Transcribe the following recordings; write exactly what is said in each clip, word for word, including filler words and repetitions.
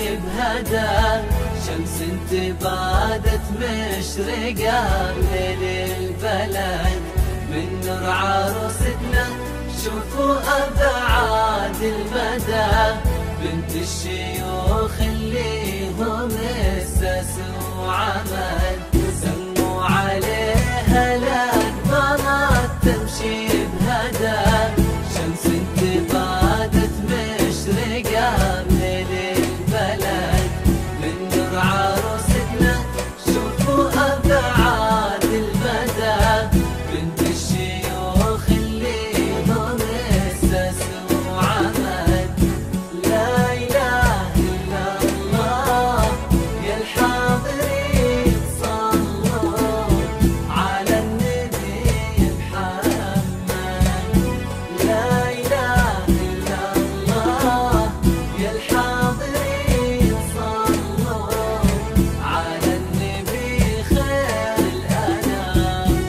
بهدى، شمس انتبادت مشرقة ليل البلد من نور عروستنا. شوفوا أبعاد المدى، بنت الشيوخ اللي هم أسسوا عمل، سموا عليها الأقمار تمشي بهدى، شمس انتبادت مشرقة ليل البلد من نور عروستنا. شوفوا أبعاد المدى، بنت الشيوخ اللي هم أسسوا عمل. لا إله إلا الله يا الحاضرين صلوا على النبي محمد. لا إله إلا الله يا الحاضرين صلوا على النبي خير الأنام.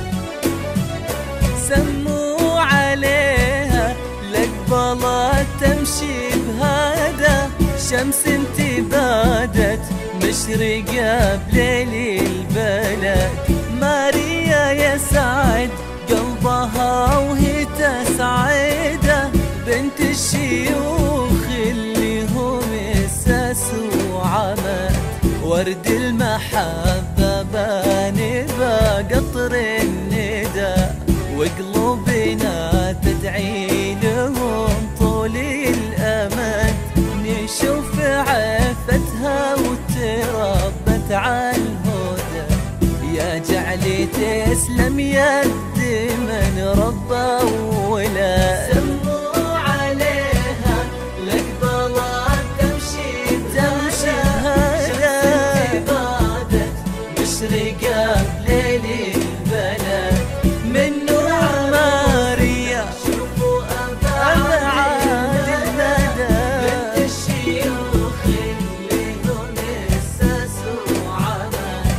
سموا عليها لقبلات تمشي بهدى، شمس انتبادت مشرقة بليل البلد. ماريا يسعد قلبها وهي تسعده، بنت الشيوخ اللي هم أسسوا عمل. ورد المحبة بان بقطر الندى، وقلوبنا تدعي لهم طول الأمد. نشوف عفتها وتربت على الهدى، يا جعلي تسلم يد من ربى وولد. سموا عليها لقبلات تمشي بهدى، شمس انتبادت مشرقة بليل البلد من نور ماريا. شوفوا أبعاد المدى، بنت الشيوخ اللي هم أسسوا عمل.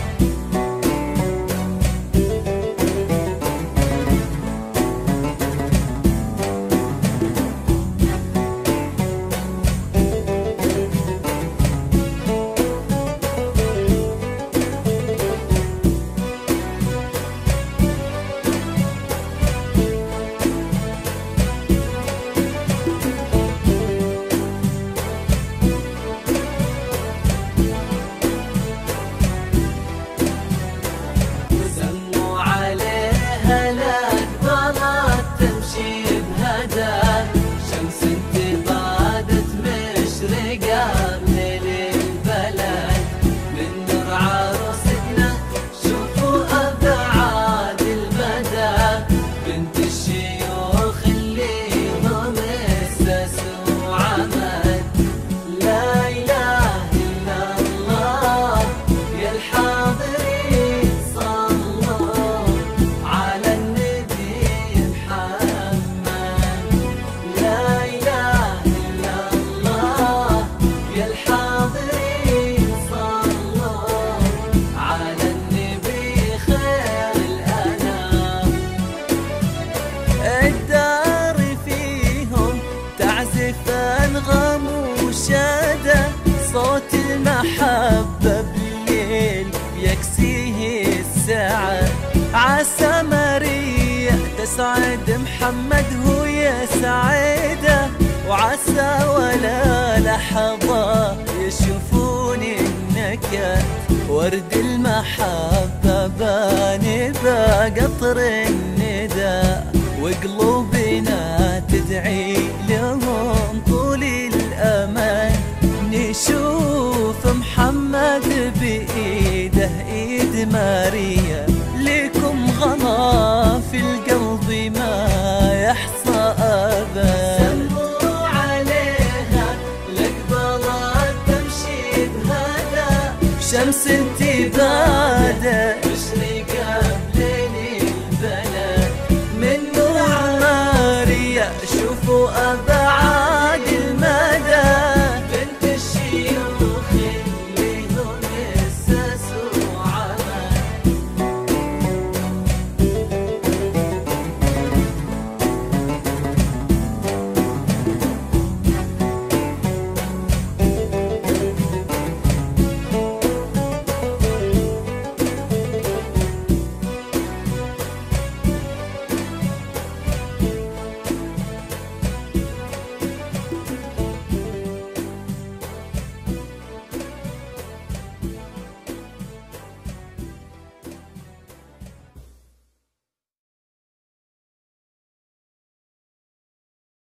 سموا عليها الأقمار تمشي بهدى، شمس انتبادت مشرقة ليل البلد من نور عروستنا. شوفوا أبعاد المدى، بنت الشيوخ اللي هم أسسوا عمل. لا إله إلا الله يا الحاضرين صلوا على النبي محمد. لا إله إلا الله يا الحاضرين صلوا على النبي خير الأنام. الدار فيهم تعزف أنغام وشادة، صوت المحبة بالليل يكسيه السعد. عسى ماريا تسعد محمد هو يسعده، وعسى ولا لحظة يشوفون النكد. ورد المحبة بان بقطر الندى، وقلوبنا تدعي لهم طول الأمان. نشوف محمد بإيده إيد ماريا، لكم غلا في القلب ما يحصى أبدا. سموا عليها لقبلات تمشي بهدى، شمس انتبادة مشرقة بليل البلد من نور ماريا. شوفوا أبعاد